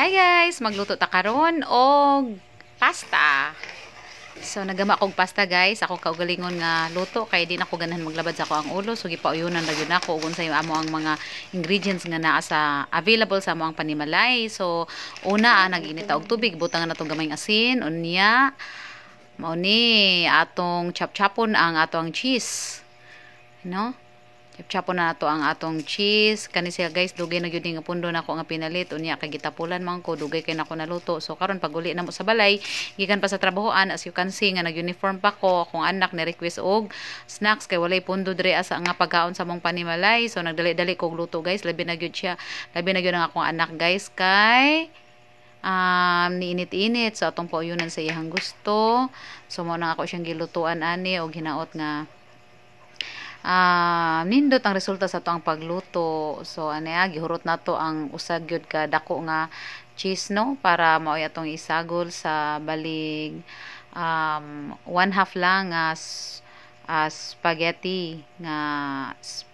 Hi guys, magluto ta karon og pasta. So nagama kog pasta guys, ako kaugalingon nga luto kay di na ko ganahan maglabad sa ako ang ulo, so gipauyunan ra gyud nako ug unsay amo ang mga ingredients nga naa sa available sa amo ang panimalay. So una naginit og tubig, butangan natong gamayng asin, unya mao ni atong chop-chopon ang atong cheese. No? Chop-chopon na nato ang atong cheese. Kani siya guys, dugay na gyud nga pundo nako nga pinalit. Unya kay gitapulan man ko, dugay kay nako naluto. So karon pag uli na mo sa balay, gikan pa sa trabahoan, as you can see nga nag-uniform pa ko. Akong anak ni request og snacks kay walay pundo dire asa nga pagkaon sa mong panimalay. So nagdali-dali kog luto guys. Labi na gyud siya. Labi na gyud ang akong anak guys kay niinit-init. So atong pauyunan sa iyang gusto. So mo na ako siyang gilutuan ani og hinaot nga nindot ang resulta sa to ang pagluto. So ania gihurot nato ang usag gyud ka dako nga cheese no para mao atong isagol sa balig 1/2 lang as spaghetti nga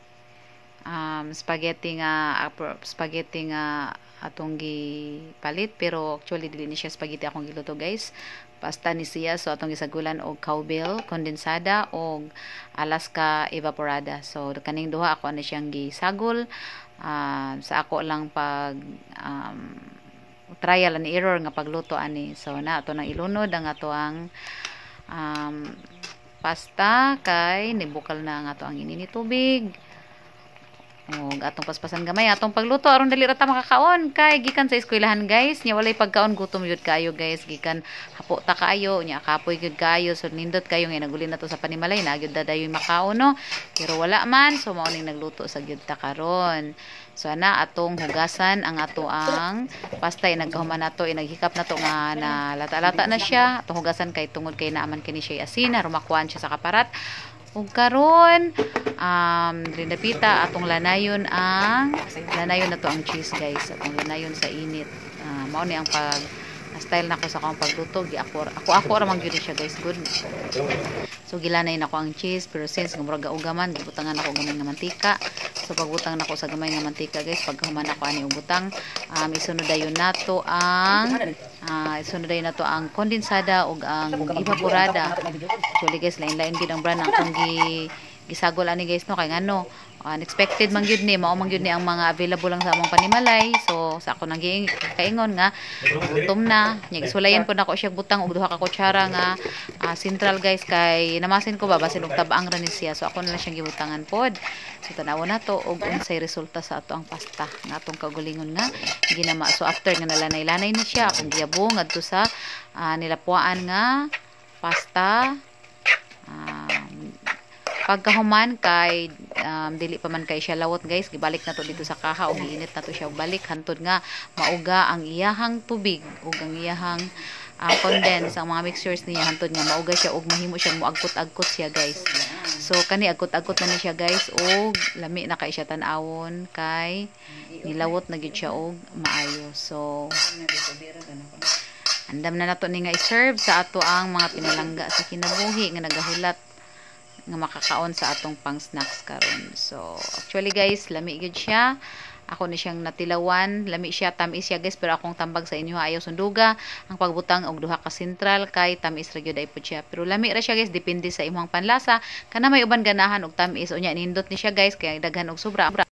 spaghetti nga atong gipalit, pero actually dili ni siya spaghetti akong giluto guys. Pasta ni siya, so atong gisagulan og cowbell kondensada og Alaska evaporada. So kaning duha ako ana siyang gisagol sa ako lang pag trial and error nga pagluto ani. So na ato nang ilunod ang ato ang pasta kay nibukal na ang ato ang inini tubig. Og atong paspasan gamay atong pagluto aron dali ra ta makakaon kay gikan sa eskwelahan guys nya walay pagkaon, gutom yun kayo guys, gikan hapo ta kayo nya kapoy gyud kayo, so nindot kayo nga naguli na to sa panimalay na gyud dadayoy makaon no, pero wala man, so mao ning nagluto sa gyud ta karon. So ana atong hugasan ang ato ang pasta, nagkahuman nato naghikap nato nga na lata-lata na siya. Atong hugasan kay tungod kay naaman kini siya asin na rumakuan siya sa kaparat. Ug karon dinapita atong lanayon nato ang cheese guys, atong lanayon sa init. Mao ni ang style nako sa akong pagluto, ako ra man gyud siya guys, good. So gilanay nako ang cheese, pero since murag gaugaman gibutangan nako gamay nga mantika. So pagbutang nako sa gamay nga mantika guys, paghuman nako ani og butang, isunod dayon nato ang kondensada ug ang evaporada. Actually guys, lain-lain gid ang brand ang akong gisagol ani guys no, kay ngano unexpected man gyud ni, mao man gyud ni ang mga available lang sa among panimalay. So sa ako nang kaingon nga gutom na nya gisulayan po nako siya butang og duha ka kutsara nga central guys, kay namasin ko ba basin og tabaang ra ni siya. So ako na lang siyang gibutangan pod. So tanaw na to og unsay resulta sa ato ang pasta nga atong kagulingon nga ginama. So after nga nalanay-lanay na siya, akong giyabong adto sa nilapuan nga pasta. Pagkahuman kay dili pa man kay siya lawot guys, gibalik na to dito sa kaha o giinit na to siya balik hantod nga mauga ang iyahang tubig ug ang iyahang condense ang mga mixtures niya, hantod nga mauga siya ug mahimo siyang moagkot-agkot siya guys. So kani agkot-agkot na ni siya guys ug lami na kay siya tan-awon kay nilawot na gyud siya og maayo. So andam na nato ni nga i-serve sa ato ang mga pinalangga sa kinabuhi nga nagahulat nga makakaon sa atong pang snacks karon. So actually guys, lami gyud siya. Ako ni siyang natilawan, lami siya, tamis siya guys, pero akong tambag sa inyo ayaw sunduga ang pagbutang og duha ka sentral kay tamis ra gyud ay pud siya. Pero lami ra siya guys, depende sa imong panlasa. Kana may uban ganahan og tamis unya nindot ni siya guys kay daghan og sobra.